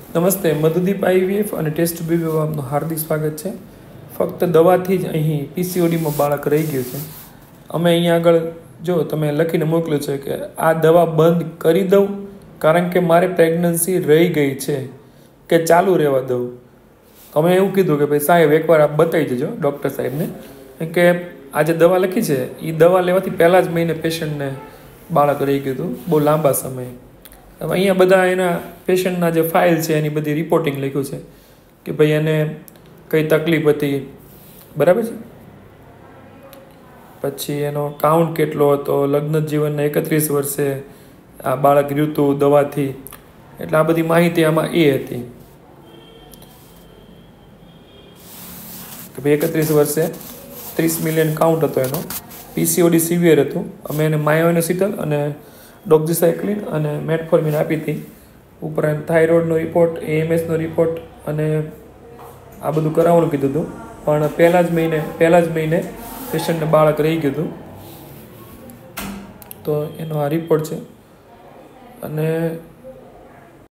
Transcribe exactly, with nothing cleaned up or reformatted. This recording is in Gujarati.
નમસ્તે, મધુદીપ આઈવીએફ અને ટેસ્ટ બીબીનું હાર્દિક સ્વાગત છે. ફક્ત દવાથી જ અહીં પીસીઓડીમાં બાળક રહી ગયું છે. અમે અહીંયા આગળ જો તમે લખીને મોકલ્યું છે કે આ દવા બંધ કરી દઉં કારણ કે મારે પ્રેગ્નન્સી રહી ગઈ છે કે ચાલુ રહેવા દઉં. અમે એવું કીધું કે ભાઈ સાહેબ એકવાર આપ બતાવી દેજો ડૉક્ટર સાહેબને કે આ જે દવા લખી છે એ દવા લેવાથી પહેલાં જ મહિને પેશન્ટને બાળક રહી ગયું હતું બહુ લાંબા સમયે. હવે અહીંયા બધા એના પેશન્ટના જે ફાઇલ છે એની બધી રિપોર્ટિંગ લખ્યું છે કે ભાઈ એને કઈ તકલીફ હતી, બરાબર છે, પછી એનો કાઉન્ટ કેટલો હતો, લગ્ન જીવનના એકત્રીસ વર્ષે આ બાળક રહ્યું હતું દવાથી, એટલે આ બધી માહિતી આમાં એ હતી કે ભાઈ એકત્રીસ વર્ષે ત્રીસ મિલિયન કાઉન્ટ હતો એનો, પીસીઓડી સિવિયર હતું. અમે એને માયોઇનોસિટલ અને ડોક્ઝીસાયક્લિન અને મેટફોર્મિન આપી હતી. ઉપરાંત થાઇરોઇડનો રિપોર્ટ, એએમએસનો રિપોર્ટ અને આ બધું કરાવવાનું કીધું હતું. પણ પહેલાં જ મહિને પહેલાં જ મહિને પેશન્ટને બાળક રહી ગયું હતું. તો એનો આ રિપોર્ટ છે અને